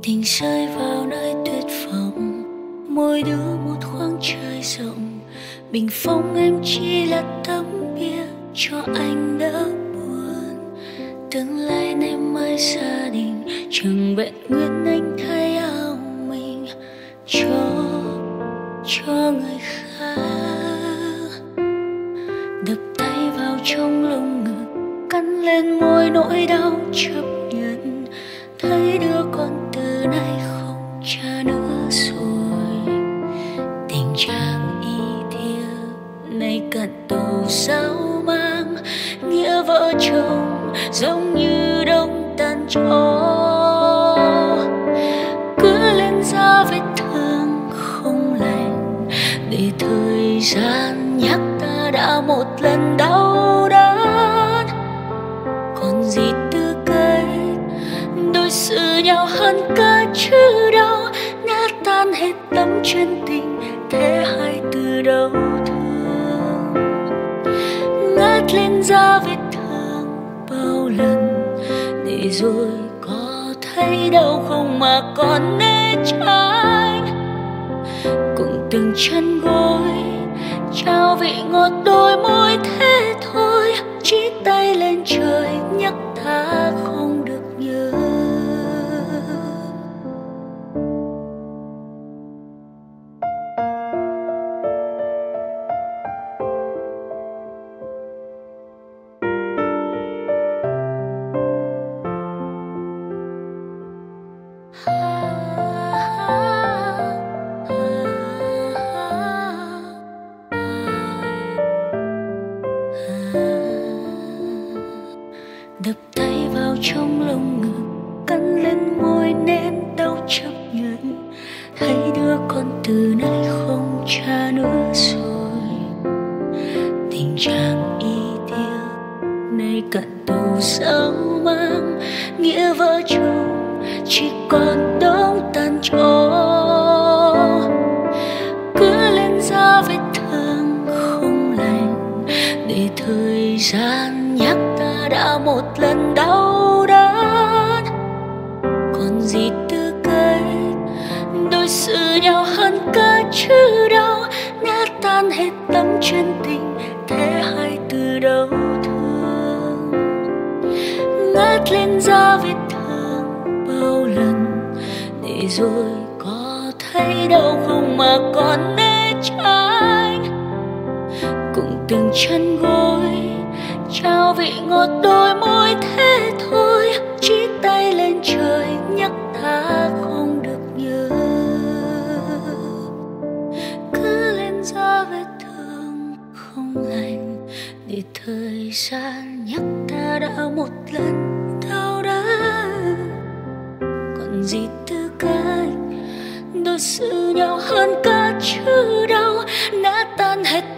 Tình rơi vào nơi tuyệt vọng, mỗi đứa một khoảng trời rộng. Bình phong em chỉ là tấm bia cho anh đỡ buồn. Tương lai nay mai gia đình chẳng vẹn nguyên anh thay áo mình cho người khác. Đập tay vào trong lồng ngực, cắn lên môi nỗi đau chấp nhận. Thấy đứa con từ nay không cha nữa rồi. Tình trạng y thiệp nay cạn tàu sao mang, nghĩa vợ chồng giống như đông tan chó. Cứ lên da vết thương không lành, để thời gian nhắc ta đã một lần đau đớn. Còn gì tư cách đối xử nhau hơn cả chứ đâu, nát tan hết tấm chân tình thế hai từ đầu thương. Ngát lên da vết thương bao lần, để rồi có thấy đau không mà còn né tránh. Cùng từng chân gối trao vị ngọt đôi môi thế thôi, chỉ tay lên trời nhắc ta không được nhớ. Đập tay vào trong lồng ngực, cắn lên môi nên đau chấp nhận. Thấy đứa con từ nay không cha nữa rồi. Tình trạng y thiệp nay cạn tàu sao mang, nghĩa vợ chồng chỉ còn đống tan trò. Cứ lên da vết thương không lành, để thời gian nhắc ta đã một lần đau đớn. Còn gì tư cách đối xử nhau hơn cả chứ đâu, nát tan hết tấm chân tình thế hai từ đầu thương. Ngát lên da vết thương bao lần, để rồi có thấy đau không mà còn né tránh. Cùng từng chân gối trao vị ngọt đôi môi thế thôi, chỉ tay lên trời nhắc ta không được nhớ. Cứ lên da vết thương không lành, để thời gian nhắc ta đã một lần đau đớn. Còn gì tư cách đối xử nhau hơn cả chứ đâu, đã tan hết